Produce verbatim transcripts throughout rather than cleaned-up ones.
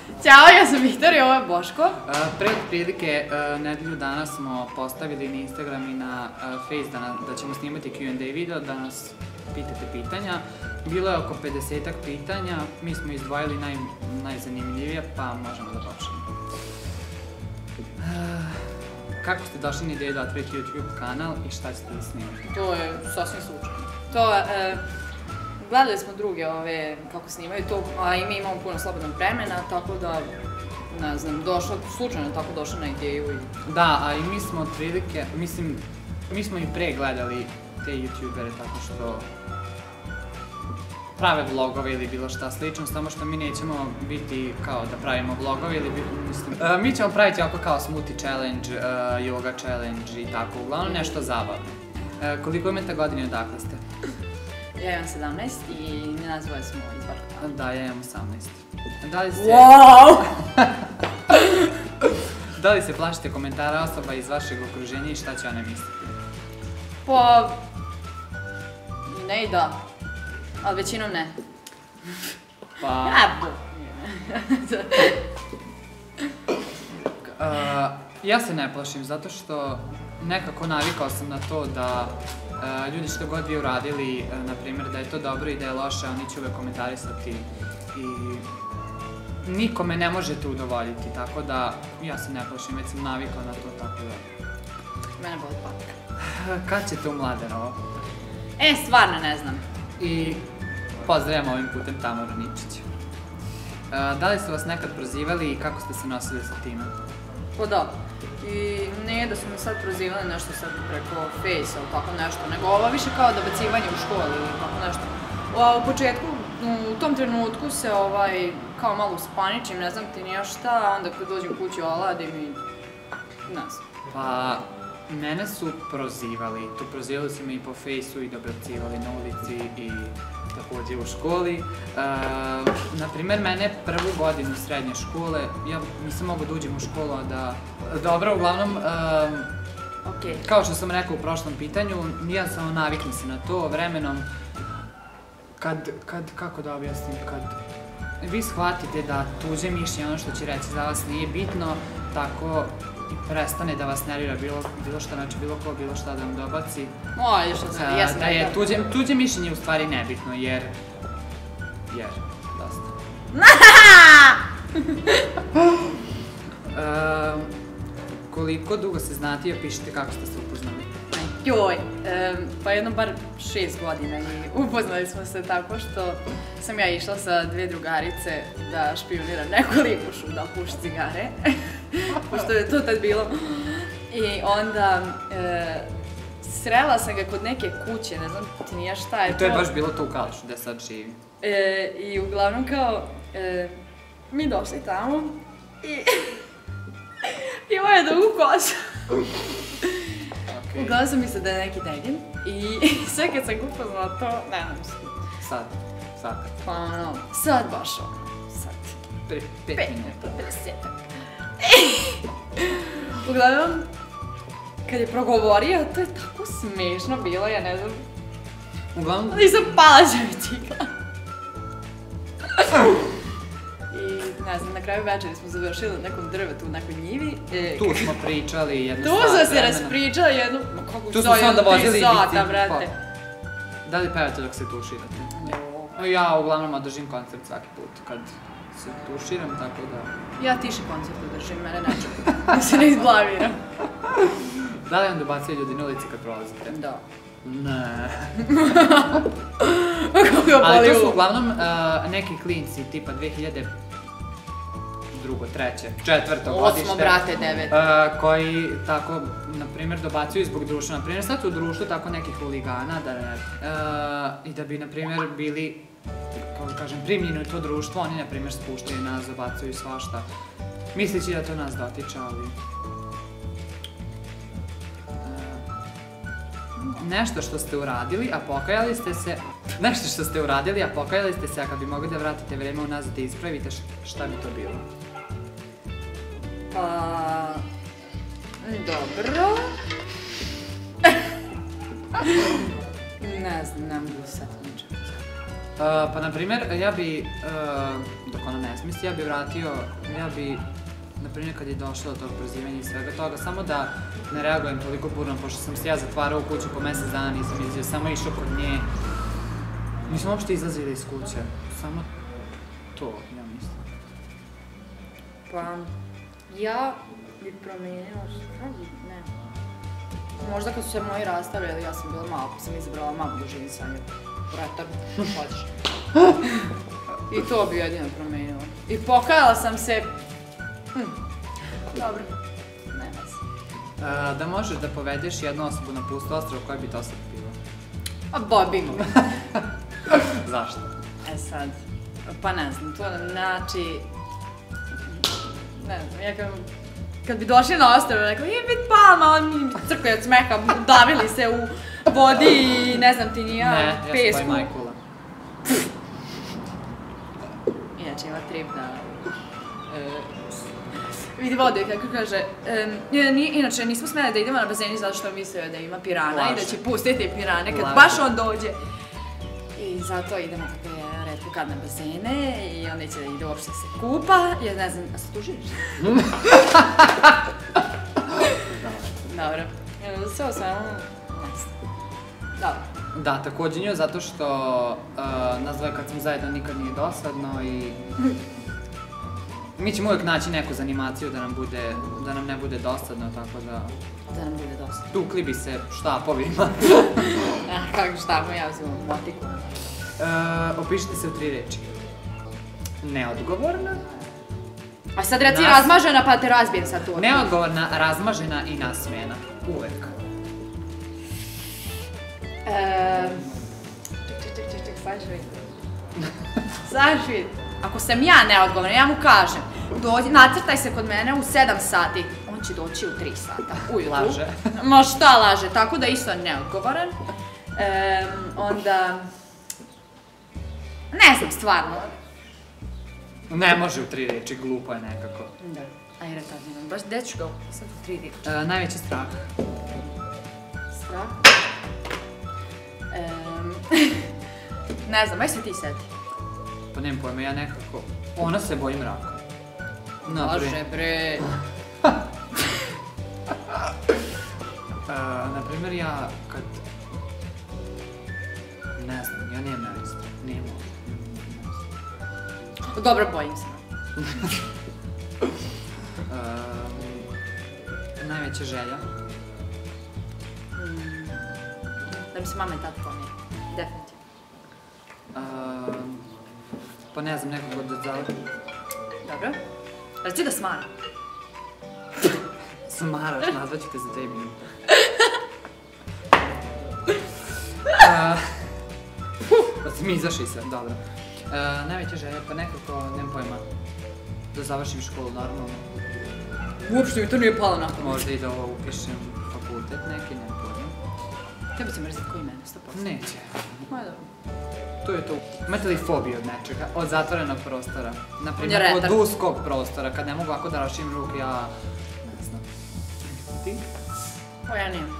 Ćao, ja sam Viktorija, ovo je Boško. Pre otprilike nedelju dana smo postavili na Instagram i na Face da ćemo snimati Q and A video, da nas pitate pitanja. Bilo je oko pedesetak pitanja, mi smo izdvojili najzanimljivije, pa možemo da počnemo. Kako ste došli na ideju da otvorite YouTube kanal i šta ćete da snimati? To je sasvim slučajno. To je... Gledali smo druge ove, kako snimaju to, a i mi imamo puno slobodnog vremena, tako da, ne znam, došla, slučajno tako došla na ideju i... Da, a i mi smo otprilike, mislim, mi smo i pre gledali te youtubere tako što prave vlogove ili bilo šta slično, samo što mi nećemo biti kao da pravimo vlogove ili mislim... Mi ćemo praviti ovako kao smoothie challenge, yoga challenge i tako, uglavnom nešto zabavno. Koliko imate godine i odakle ste? Ja imam sedamnaest i mi nazvali smo iz Varkova. Da, ja imam osamnaest. Da li se... Wow! Da li se plašite komentara osoba iz vašeg okruženja i šta će one misliti? Pa... ne i da. Ali većinom ne. Pa... Ja se ne plašim, zato što nekako navikao sam na to da ljudi što god vi uradili, na primjer da je to dobro i da je loše, oni će uvek komentarisati i nikome ne možete udovoljiti, tako da ja se ne plašim, već sam navikao na to, tako da... Mene boli patka. Kad ćete u Mladenovo? E, stvarno ne znam. I pozdravljam ovim putem Tamaru Ničića. Da li su vas nekad prozivali i kako ste se nosili sa time? Pa da. I nije da su me sad prozivali nešto sad preko Face ili tako nešto, nego ovo više kao dobacivanje u školi ili tako nešto. U početku, u tom trenutku se ovaj, kao malo uspaničim, ne znam ti nija šta, a onda kad dođem kući oladim i... ne znam. Pa, mene su prozivali, tu prozivali su me i po Face-u i dobacivali na ulici i takođe u školi. Naprimer, mene prvu godinu srednje škole, ja nisam mogao da uđem u školu, a da... Dobro, uglavnom, kao što sam rekao u prošlom pitanju, ja samo naviknem se na to vremenom, kad, kad, kako da objasnim, kad vi shvatite da tuđe mišljenje, ono što će reći za vas nije bitno, tako i prestane da vas nervira bilo šta, znači bilo ko, bilo šta da vam dobaci. O, još što sam, jesam da je tuđe mišljenje u stvari nebitno, jer... jer, dosta. Koliko dugo se znate i opišite kako ste se upoznali? Joj, pa jedno bar šest godina i upoznali smo se tako što sam ja išla sa dve drugarice da špioniram neku lipušu da puši cigare, pošto je to tad bilo. I onda srela sam ga kod neke kuće, ne znam ti nija šta je to. I to je baš bilo to u Kalašu, gde sad živi. I uglavnom kao, mi došli tamo i imao je dugu kosu. Uglavnom sam mislila da je neki degin i sve kad sam upoznala to, ne znam se. Sad? Sad? Pa ono, sad baš ono, sad. Pre pet minuta. pedesetak. Uglavnom, kad je progovorio, to je tako smešno bilo, ja ne znam. Uglavnom... Nisam pala za bicikla. Ne znam, na kraju večeri smo završili na nekom drvetu, u nekoj njivi. Tu smo pričali jedno sat vremena. Tu smo se raspričali jedno, kako tu smo se onda vozili bicikla, brate. Da li pevate dok se tuširate? Ja uglavnom održim koncert svaki put kad se tuširam, tako da... Ja tiši koncert održim, mene ne čujem, da se ne izblaviram. Da li vam dobacuje ljudi na ulici kad prolazite? Da. Ne. Kako ga Ali boli to su u... uglavnom neki klinci, tipa dve hiljade drugo, treće, četvrto godište. Osmo, brate, devet. Koji tako, na primjer, dobacuju zbog društva. Na primjer, sad su u društvu tako nekih huligana, da ne... I da bi, na primjer, bili, kako kažem, primljeni u to društvo, oni, na primjer, spuštaju nas, dobacuju svašta. Misleći da to nas dotiče, ali... Nešto što ste uradili, a pokajali ste se... Nešto što ste uradili, a pokajali ste se, a kad bi mogli da vratite vreme unazad da ispravite, šta bi to bilo? Pa... dobro... Ne znam, ne mogu sad ničem. Pa, na primjer, ja bi, dok ona ne smisli, ja bi vratio, ja bi, na primjer, kad je došlo do tog prozivanja i svega toga, samo da ne reagujem toliko burno, pošto sam se ja zatvarao u kuću po mjesec dana, nisam izlazio, samo išao kod nje. Nisam uopšte izlazila iz kuće, samo to, ja mislim. Pa, ja bi promijenila, šta bi, ne. Možda kad su se moji rastavljali, ja sam bila malo, pa sam izabrala mamu da živim sa njom. Vretar, hoćeš. I to bi jedino promijenila. I pokajala sam se... Hm. Dobro, nema se. Da možeš da povedeš jednu osobu na pustu ostrvo, koja bi to osoba bila? A Bobby. Zašto? E sad, pa ne znam, to znači... Ne znam, ja kad... Kad bi došli na ostrvo, rekao, je bit palma, on crkuje od smeha, davili se u vodi i ne znam ti nija, pesku. Ne, ja sam tvoj majkula. Inače ima trip da... Vidi vodu i kako kaže, inače nismo smjeli da idemo na bazeni zato što mislio da ima pirana i da će pustiti pirane kad baš on dođe. I zato idemo kako je retko kad na bazene i on neće da ide uopšte se kupa, jer ne znam, a se tu živiš? Dobro. Sve o svemu, ne znam. Dobro. Da, također nju zato što nas dvoje kad smo zajedno nikad nije dosadno i... Mi ćemo uvijek naći neku zanimaciju da nam bude, da nam ne bude dosadno, tako da... Da nam bude dosadno. Tukli bi se štapovima. Kako štapom, ja uzimam motiku. Opišite se u tri reči. Neodgovorna. A sad reci razmažena pa te razbijem sad tu. Neodgovorna, razmažena i nasmijena. Uvijek. Ček, ček, ček, ček, sad ću vidjeti. Sad ću vidjeti. Ako sam ja neodgovorna, ja mu kažem, nacrtaj se kod mene u sedam sati, on će doći u tri sata, ujutru. Laže. Ma šta laže, tako da isto neodgovoran. Onda... Ne znam, stvarno. Ne može u tri reči, glupo je nekako. Da, a jer tad imam, baš gde ću ga sad u tri reči. Najveći strah. Strah? Ne znam, aj se ti seti. Pa nemam pojma, ja nekako... Ona se boji mraka. Može bre. Naprimjer, ja kad... Ne znam, ja nemam najveći strah. Nemam. Dobro, bojim se. Najveća želja? Da mi se mama i tata pomije. Definitivno. Pa ne znam, nekog od zavljena. Dobro. Reci da smara. Smaraš, nazvat ću te za dve minute. Pa si mi izašli se, dobro. Najveća želja, pa nekako, nemam pojma, da završim školu normalno. Uopšte mi to nije palo na pamet. Možda i da upišem fakultet neki, nemam pojma. Tebi će mrziti koji mene, sto posto. Neće. Ma dobro. To je to. Imate li fobiju od nečega? Od zatvorenog prostora? Naprimjer, od uskog prostora, kad ne mogu ovako da rašim ruke, ja... Ne znam. Ti? O, ja nijem.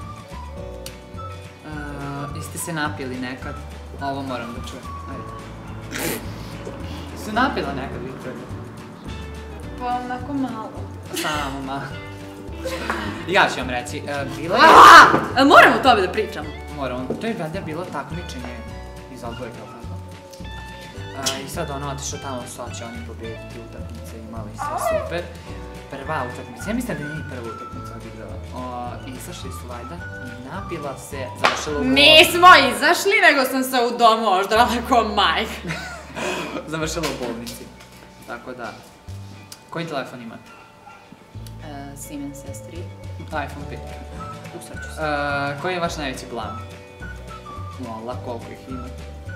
Jeste se napili nekad? Ovo moram da čujem. Ajde. Se napila nekad, Viktor? Pa onako malo. Samo malo. Ja ću vam reći, bilo je... Aaaa! Moramo o tome da pričamo. Moramo. To je valjda bilo takmičenje iz odbojka, tako? I sad ono otišao tamo, sad će oni pobediti utakmice, imali sve super. Prva utakmica, ja mislim da nije prva utakmica odigrala. Izašli su valjda i napila se, završila u bolnici. Nismo izašli, nego sam se u domu oždrala ko majk. Završila u bolnici. Tako da. Koji telefon imate? Siemens S tri. iPhone pet. Usreću se. Koji je vaš najveći blam? Mola, koliko ih ima?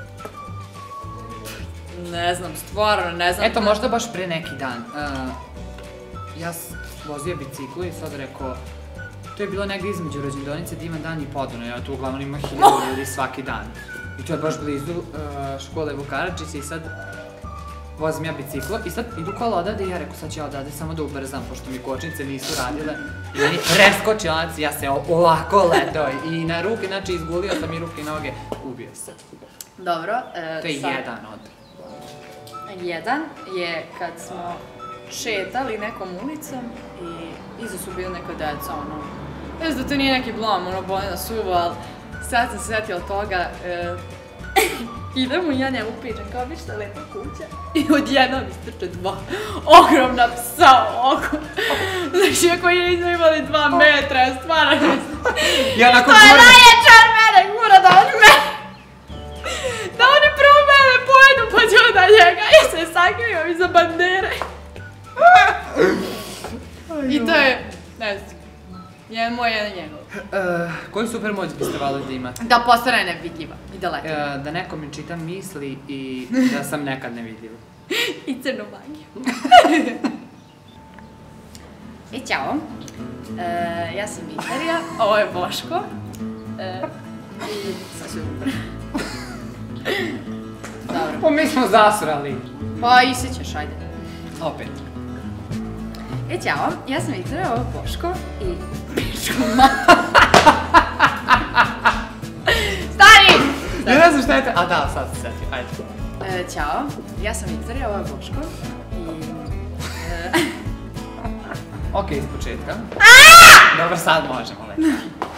Ne znam, stvarno ne znam. Eto, možda baš pre neki dan. Ja vozio biciklu i sad rekao, to je bilo negdje između rođendonice, Divan dan i Podune, ja tu uglavnom ima hiljadu ljudi svaki dan. I to je baš blizu škole Vukaračića i sad vozim ja biciklo i sad idu kola odavde i ja rekao sad ću ja odavde samo da ubrzam, pošto mi kočnice nisu radile. I meni preskoči lanac i ja se ovako letao i na ruke, znači izgulio sam i ruke i noge, ubio se. Dobro. To je jedan od. Jedan je kad smo šetali nekom ulicom i iza su bili neko deca, ono. Već da to nije neki blam, ono, boli na suvo, ali sad sam se sjetila toga. Idemo i ja njemu pričam kao bi šta lepa kuća i odjednom istrče dva ogromna psa oko. Znači, ako je nismo imali dva metra, ja stvarno ne znam. To je najjača od mene, gura da od mene. Da oni prvo mene pojedu pa ću onda njega i se sakrio iza bandere. I to je, ne znam, jedan moj, jedan njegov. Koju super moć biste valjali da imate? Da postane nevidljiva i da letim. Da neko mi čita misli i da sam nekad nevidljiva. I crnu magiju. I ćao. Ja sam Viktorija, ovo je Boško. I sad super. Dobro. Pa mi smo zasrali. Pa i se ćeš, ajde. Opet. E, ćao, ja sam Viktorija, ovo je Boško i... Piško mata. Stari! Ja ne znam šta je to... A da, sad se setio, ajde. Ćao, ja sam Viktorija, ovo je Boško i... Ok, iz početka. Dobro, sad možemo, lepo.